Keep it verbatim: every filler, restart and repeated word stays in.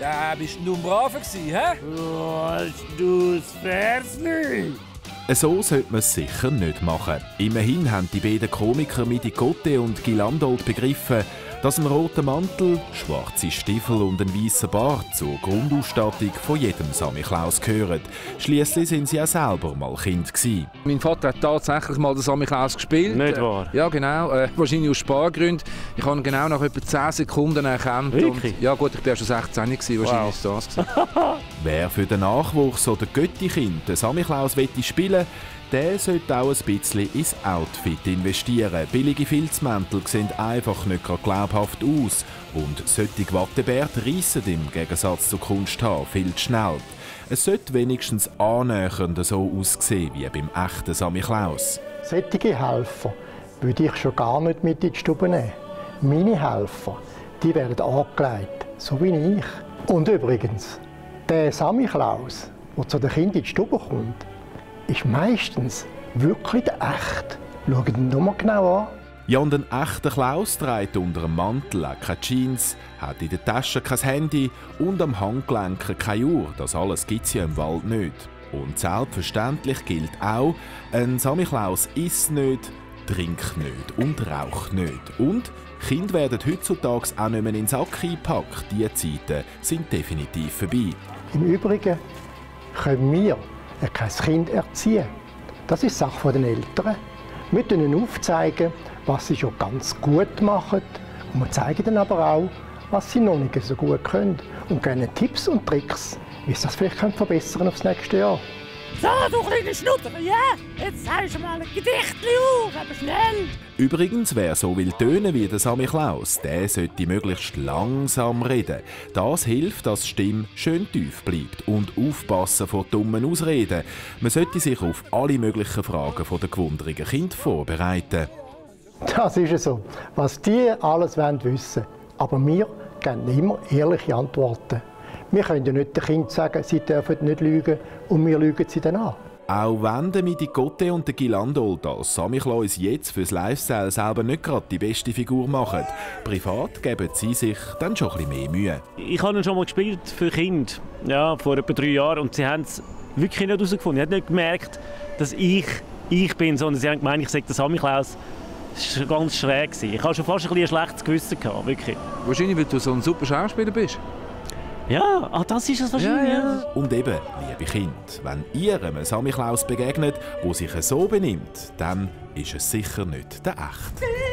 Da bist du brav gewesen, hä? Hast du das Versli? So sollte man es sicher nicht machen. Immerhin haben die beiden Komiker Midi Gotte und Guy Landolt begriffen, dass ein roter Mantel, schwarze Stiefel und ein weißer Bart zur Grundausstattung von jedem Samichlaus gehören. Schliesslich sind sie ja selber mal Kind gewesen. Mein Vater hat tatsächlich mal den Samichlaus gespielt. Nicht wahr? Ja, genau. Äh, wahrscheinlich aus Spargründen. Ich habe ihn genau nach etwa zehn Sekunden erkannt. Wirklich? Und, ja gut, ich war ja schon sechzehn gewesen, wahrscheinlich Wow. ist das gewesen. Wer für den Nachwuchs oder Göttikind den Samichlaus wette spielen, der sollte auch ein bisschen ins Outfit investieren. Billige Filzmäntel sehen einfach nicht gerade glaubhaft aus. Und solche Wattebärte reissen im Gegensatz zu Kunsthaar viel zu schnell. Es sollte wenigstens annähernd so aussehen wie beim echten Samichlaus. Solche Helfer würde ich schon gar nicht mit in die Stube nehmen. Meine Helfer, die werden angelegt, so wie ich. Und übrigens, der Samichlaus, der zu den Kindern in die Stube kommt, ist meistens wirklich der echte. Schaut ihn nur mal genau an. Ja, und ein echter Klaus trägt unter dem Mantel auch keine Jeans, hat in der Tasche kein Handy und am Handgelenk keine Uhr. Das alles gibt es ja im Wald nicht. Und selbstverständlich gilt auch, ein Samichlaus isst nicht, trinkt nicht und raucht nicht. Und Kinder werden heutzutage auch nicht mehr in den Sack eingepackt. Diese Zeiten sind definitiv vorbei. Im Übrigen können wir kein Kind erziehen. Das ist Sache der Eltern. Wir zeigen ihnen aufzeigen, was sie schon ganz gut machen. Und wir zeigen ihnen aber auch, was sie noch nicht so gut können. Und geben ihnen Tipps und Tricks, wie sie das vielleicht verbessern können aufs nächste Jahr. So, du kleine Schnutter, ja? Jetzt sagst du mal ein Gedichtchen auf, aber schnell! Übrigens, wer so will tönen wie der Samichlaus, der sollte möglichst langsam reden. Das hilft, dass die Stimme schön tief bleibt. Und aufpassen vor dummen Ausreden. Man sollte sich auf alle möglichen Fragen der gewundrigen Kinder vorbereiten. Das ist so, was die alles wollen wissen. Aber wir geben immer ehrliche Antworten. Wir können ja nicht den Kindern sagen, sie dürfen nicht lügen und wir lügen sie dann an. Auch wenn der Midi Gotte und der Guy Landolt als Samichlaus jetzt fürs Lifestyle selber nicht gerade die beste Figur machen, privat geben sie sich dann schon ein bisschen mehr Mühe. Ich habe ihn schon mal gespielt für Kinder, ja, vor etwa drei Jahren, und sie haben es wirklich nicht herausgefunden. Sie haben nicht gemerkt, dass ich ich bin, sondern sie haben gemeint, ich sage der Samichlaus. Das war ganz schräg. Ich hatte schon fast ein, ein schlechtes Gewissen gehabt, wirklich. Wahrscheinlich, weil du so ein super Schauspieler bist. Ja, ah, das ist es wahrscheinlich. Ja, ja. Und eben, liebe Kinder, wenn ihr einem Samichlaus begegnet, der sich so benimmt, dann ist es sicher nicht der echte.